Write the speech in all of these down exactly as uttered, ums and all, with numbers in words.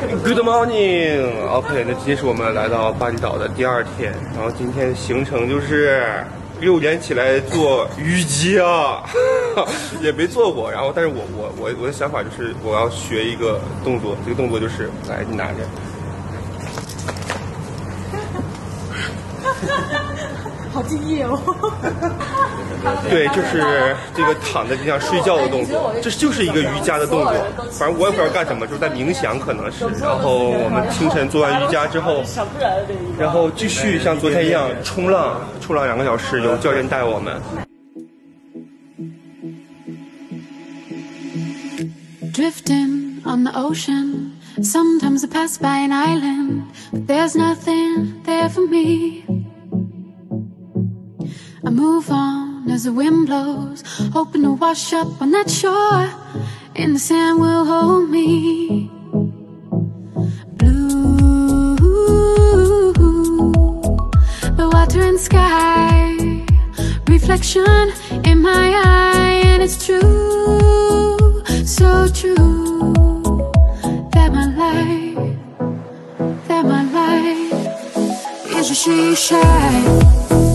Good morning. OK， 那今天是我们来到巴厘岛的第二天，然后今天行程就是六点起来做瑜伽，也没做过。然后，但是我我我我的想法就是我要学一个动作，这个动作就是来你拿着。 好敬业哦！ 对，就是这个躺在地上睡觉的动作，这就是一个瑜伽的动作。反正我也不知道干什么，就是在冥想，可能是。然后我们清晨做完瑜伽之后，然后继续像昨天一样冲浪，冲浪两个小时，有教练带我们。 Drifting on the ocean, sometimes I pass by an island, but there's nothing there for me. I move on as the wind blows, hoping to wash up on that shore, and the sand will hold me. Blue, the water and sky, reflection in my eye, and it's true, so true, that my life, that my life is a she-shed.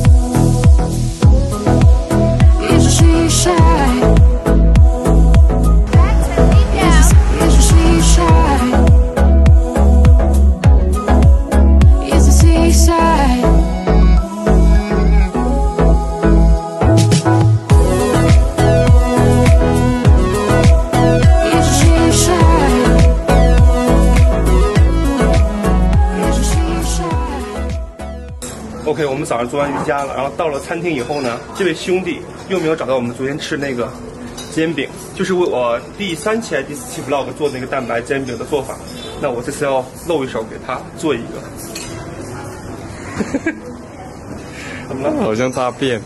OK， 我们早上做完瑜伽了，然后到了餐厅以后呢，这位兄弟又没有找到我们昨天吃那个煎饼，就是为我第三期还是第四期 vlog 做那个蛋白煎饼的做法。那我这次要露一手给他做一个。怎么了？ 好像大便。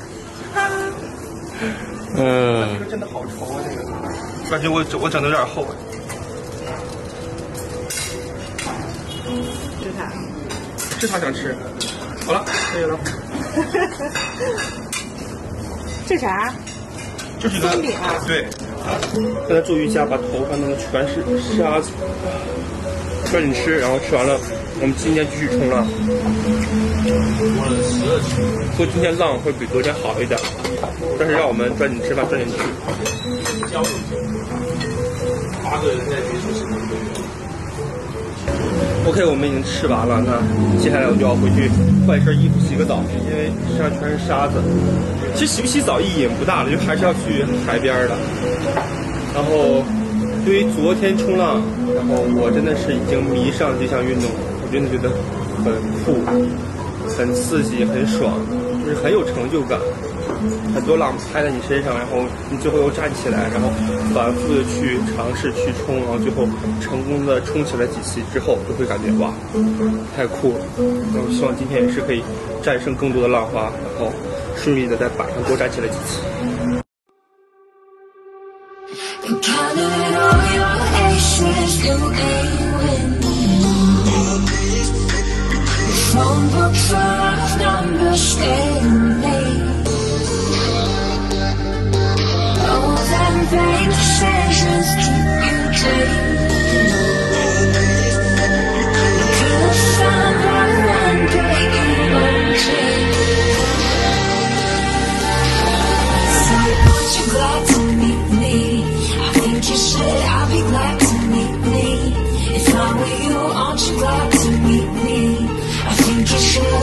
嗯、 这个真的好稠啊！这个，感觉我我整的有点厚。 是他， 是他想吃。好了，可以了。 这啥？ 就是一个煎饼啊。 对。刚才做瑜伽，把头发弄得全是沙子。抓紧吃，然后吃完了，我们今天继续冲浪。说今天浪会比昨天好一点，但是让我们抓紧吃饭，抓紧去。八个人在别墅吃。OK， 我们已经吃完了，那接下来我就要回去换一身衣服，洗个澡，因为身上全是沙子。其实洗不洗澡意义也不大了，就还是要去海边的。然后，对于昨天冲浪，然后我真的是已经迷上这项运动了，我真的觉得很酷、很刺激、很爽，就是很有成就感。很多浪拍在你身上，然后你最后又站起来，然后反复的去尝试去冲，然后最后成功的冲起来几次之后，就会感觉哇，太酷了。那我希望今天也是可以战胜更多的浪花，然后顺利的在板上多站起来几次。 Vain decisions keep you dreaming. You could have found that one day you won't change. So aren't you glad to meet me? I think you should, I'll be glad to meet me. If I were you, aren't you glad to meet me? I think you should.